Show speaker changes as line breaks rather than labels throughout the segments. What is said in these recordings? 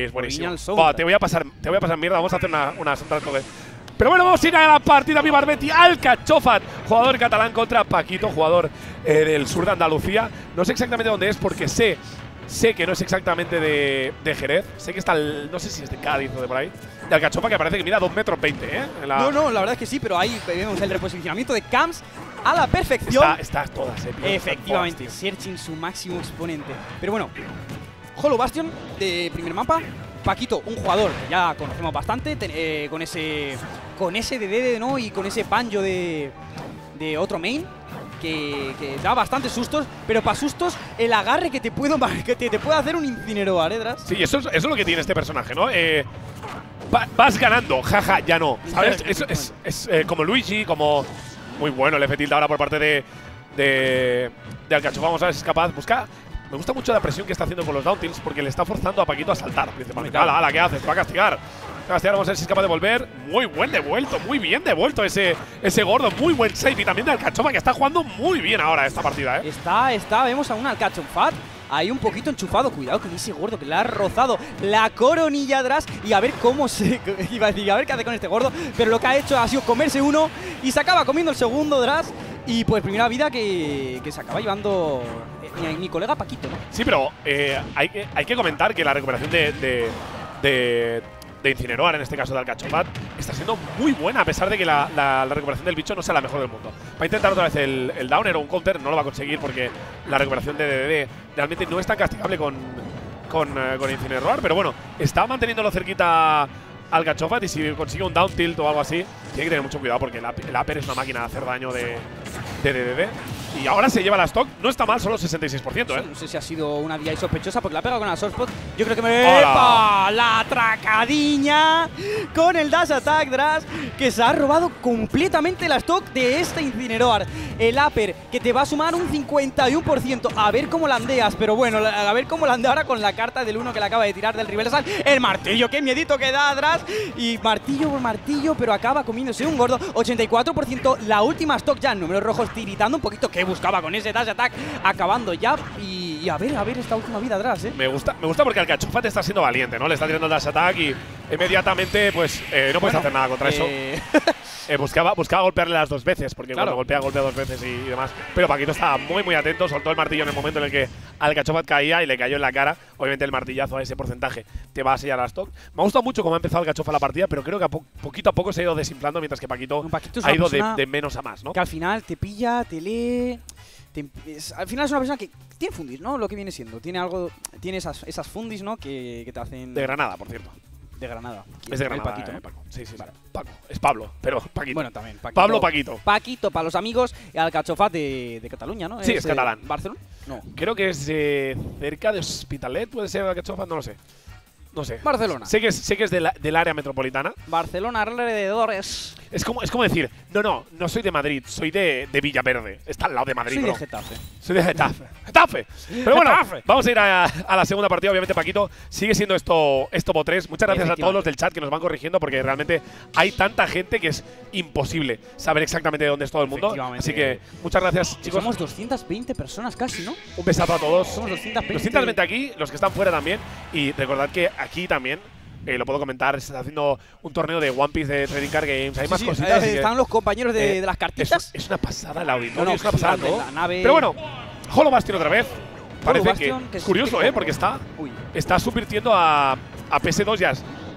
es buenísimo.
Original soundtrack.
Te voy a pasar mierda. Vamos a hacer una soundtrack. Pero bueno, vamos a ir a la partida. Viva Arbeti, Alcachofat, jugador catalán contra Paquito, jugador del sur de Andalucía. No sé exactamente dónde es porque sé que no es exactamente de Jerez. Sé que está, no sé si es de Cádiz o de por ahí. De Alcachofa, que parece que mira 2,20 metros, ¿eh?
No, la verdad es que sí, pero ahí vemos el reposicionamiento de Camps a la perfección.
Estás todas,
Efectivamente, Searching su máximo exponente. Pero bueno, Hollow Bastion de primer mapa. Paquito, un jugador que ya conocemos bastante, con ese DD, ¿no? Y con ese banjo de otro main. Que da bastantes sustos, pero para sustos el agarre que te puede hacer un Incineroar, Dras.
Sí, eso es lo que tiene este personaje, ¿no? Vas ganando, jaja, ya no, ¿sabes? Es como Luigi, como… Muy bueno el F-Tilt ahora por parte de Alcachofa. Vamos a ver si es capaz. Me gusta mucho la presión que está haciendo con los down tilts porque le está forzando a Paquito a saltar principalmente. ¡Hala, qué haces! Va a castigar. Vamos a ver si es capaz de volver. Muy buen devuelto, muy bien devuelto ese gordo. Muy buen save y también de Alcachofa, que está jugando muy bien ahora esta partida, ¿eh?
Vemos a un Alcachofat ahí un poquito enchufado. Cuidado con ese gordo que le ha rozado la coronilla atrás. Y a ver cómo iba a decir, a ver qué hace con este gordo. Pero lo que ha hecho ha sido comerse uno y se acaba comiendo el segundo, Dras. Y pues primera vida que se acaba llevando mi colega Paquito, ¿no?
Sí, pero hay que comentar que la recuperación de Incineroar, en este caso de Alcachofat, está siendo muy buena, a pesar de que la recuperación del bicho no sea la mejor del mundo. Va a intentar otra vez el downer o un counter, no lo va a conseguir porque la recuperación de DD realmente no es tan castigable con Incineroar, pero bueno, está manteniéndolo cerquita Alcachofat y si consigue un down tilt o algo así, tiene que tener mucho cuidado porque el upper es una máquina de hacer daño de DD. Y ahora se lleva la stock, no está mal, solo 66%, ¿eh?
No sé si ha sido una DI sospechosa porque la ha pegado con la soft spot. Yo creo que ¡epa! La tracadiña con el dash attack, Dras, que se ha robado completamente la stock de este Incineroar. El upper que te va a sumar un 51%. A ver cómo landeas, pero bueno, a ver cómo landea ahora con la carta del 1 que le acaba de tirar del Reversal. El martillo, qué miedito que da, Dras. Y martillo por martillo, pero acaba comiéndose un gordo. 84%, la última stock ya en números rojos, tiritando un poquito. Que buscaba con ese dash attack, acabando ya. Y a ver esta última vida atrás, ¿eh?
Me gusta porque Alcachofat está siendo valiente, ¿no? Le está tirando el dash attack y inmediatamente, pues, no puedes hacer nada contra eso. Buscaba golpearle las 2 veces, porque cuando golpea 2 veces y demás. Pero Paquito estaba muy atento, soltó el martillo en el momento en el que Alcachofat caía y le cayó en la cara. Obviamente el martillazo a ese porcentaje te va a sellar la stock. Me ha gustado mucho cómo ha empezado Alcachofa la partida, pero creo que poquito a poco se ha ido desinflando, mientras que Paquito ha ido de menos a más, ¿no?
Que al final te pilla, te lee… al final es una persona que tiene fundis, ¿no? Lo que viene siendo. Tiene esas fundis, ¿no? Que te hacen…
De Granada, por cierto.
De Granada.
Es de Granada,
Paquito, ¿no?
Paco. Sí,
vale.
Paco. Es Pablo, pero Paquito.
Bueno, también.
Paquito.
Paquito, para los amigos. Alcachofat de Cataluña, ¿no?
Sí, es catalán.
¿Barcelona? No.
Creo que es cerca de Hospitalet, puede ser Alcachofat, no lo sé. No sé.
Barcelona.
Sé que es del área metropolitana.
Barcelona, alrededores.
Es como decir, no soy de Madrid, soy de Villaverde. Está al lado de Madrid,
Soy
bro.
de Getafe.
Soy de Getafe. ¡Getafe! Pero bueno, vamos a ir a la segunda partida. Obviamente, Paquito, sigue siendo esto bot 3. Muchas gracias a todos los del chat que nos van corrigiendo, porque realmente hay tanta gente que es imposible saber exactamente dónde es todo el mundo. Así que muchas gracias, chicos.
Somos 220 personas casi, ¿no?
Un besazo a todos.
Somos 220.
220 aquí, los que están fuera también. Y recordad que aquí también, lo puedo comentar, se está haciendo un torneo de One Piece de Trading Card Games. Hay más cositas.
Están los compañeros de las cartitas.
Es una pasada el auditorio, es una pasada todo.
La nave.
Pero bueno, Hollow Bastion otra vez. Parece que es curioso,
que
porque está subvirtiendo a PS2 ya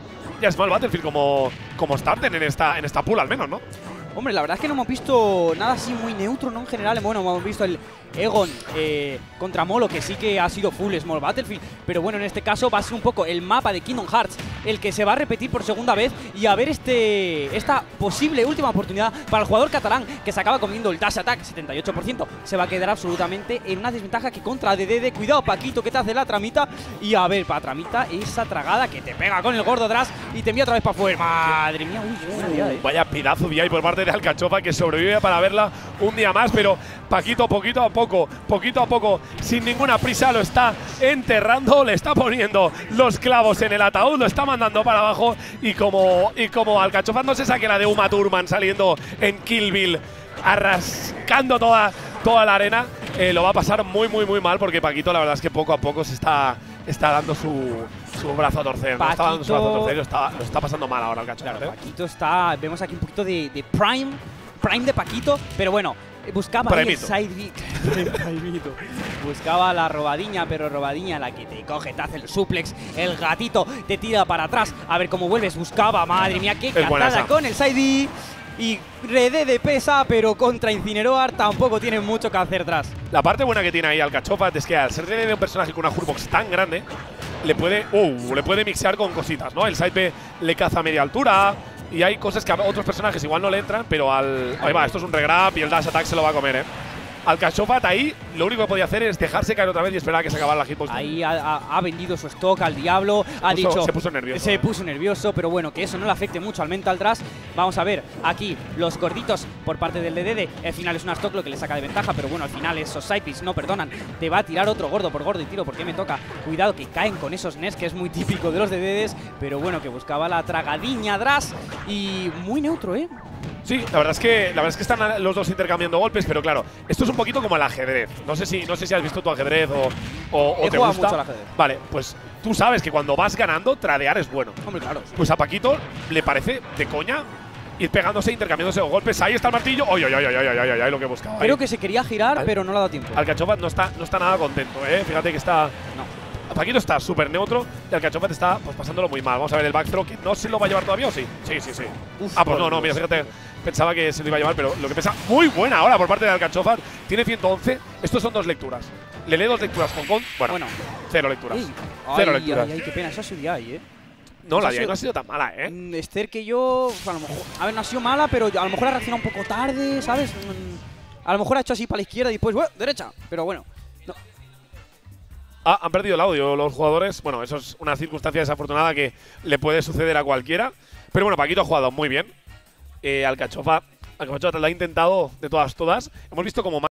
es mal Battlefield como starter en esta pool, al menos, ¿no?
Hombre, la verdad es que no hemos visto nada así muy neutro, ¿no? En general, bueno, hemos visto el Egon contra Molo, que sí que ha sido full Small Battlefield. Pero bueno, en este caso va a ser un poco el mapa de Kingdom Hearts el que se va a repetir por segunda vez. Y a ver esta posible última oportunidad para el jugador catalán, que se acaba comiendo el dash attack, 78%. Se va a quedar absolutamente en una desventaja que contra DD. Cuidado, Paquito, que te hace la tramita. Y a ver, para tramita, esa tragada que te pega con el gordo atrás y te envía otra vez para afuera. Madre mía,
vaya pedazo de ahí por parte de Alcachofa, que sobrevive para verla un día más. Pero Paquito, poquito a poco, sin ninguna prisa, lo está enterrando, le está poniendo los clavos en el ataúd, lo está mandando para abajo. Y como Alcachofa no se saque la de Uma Thurman saliendo en Kill Bill, arrascando toda la arena, lo va a pasar muy mal, porque Paquito la verdad es que poco a poco se está está dando su brazo a torcer. No está dando su brazo a torcer, lo está pasando mal ahora el Cachofat.
Claro, Paquito está… Vemos aquí un poquito de Prime de Paquito, pero bueno, buscaba ahí el side B. Buscaba la robadiña, pero robadiña la que te coge, te hace el suplex, el gatito te tira para atrás. A ver cómo vuelves, buscaba, madre mía, qué catada con el side B. Y Redé de pesa, pero contra Incineroar tampoco tiene mucho que hacer atrás.
La parte buena que tiene ahí al Cachofat es que al ser Redé de un personaje con una Hurbox tan grande, le puede mixear con cositas, ¿no? El side B le caza a media altura y hay cosas que a otros personajes igual no le entran, pero ahí va, esto es un regrab y el dash attack se lo va a comer, ¿eh? Al Cachofat ahí lo único que podía hacer es dejarse caer otra vez y esperar a que se acabara la hitbox.
Ahí ha vendido su stock al diablo, se puso nervioso. Se puso nervioso, pero bueno, que eso no le afecte mucho al mental thrust. Vamos a ver aquí los gorditos por parte del DDD. El final es una stock lo que le saca de ventaja, pero bueno, al final esos sidepicks no perdonan. Te va a tirar otro gordo por gordo y tiro porque me toca. Cuidado que caen con esos nes, que es muy típico de los DDDs, pero bueno, que buscaba la tragadiña Dras y muy neutro, ¿eh?
Sí, la verdad es que están los dos intercambiando golpes, pero claro, esto es un poquito como el ajedrez. No sé si has visto tu ajedrez o te gusta.
Mucho al ajedrez.
Vale, pues tú sabes que cuando vas ganando, tradear es bueno.
Hombre, claro. Sí.
Pues a Paquito le parece de coña ir pegándose, intercambiándose golpes. Ahí está el martillo. ¡Ay, lo que buscaba!
Creo que se quería girar, pero no le ha dado tiempo.
Al Cachofat no está nada contento, ¿eh? Fíjate que está…
No.
Paquito está súper neutro y al Cachofat está pues pasándolo muy mal. Vamos a ver el back throw, que no se lo va a llevar todavía, ¿o sí? Sí.
Uf,
pues no, mira, fíjate. Pensaba que se lo iba a llevar, pero lo que pesa muy buena ahora por parte del Cachofat. Tiene 111. Estos son 2 lecturas. Le lee 2 lecturas con… Bueno, 0 lecturas. Cero lecturas.
Ay, qué pena, esa es de ahí, ¿eh?
No, la de ahí no ha sido tan mala, ¿eh?
Esther que yo… A lo mejor… A ver, no ha sido mala, pero a lo mejor ha reaccionado un poco tarde, ¿sabes? A lo mejor ha hecho así para la izquierda y después, derecha. Pero bueno, no.
Han perdido el audio los jugadores. Bueno, eso es una circunstancia desafortunada que le puede suceder a cualquiera. Pero bueno, Paquito ha jugado muy bien. Al Cachofat lo ha intentado de todas. Hemos visto como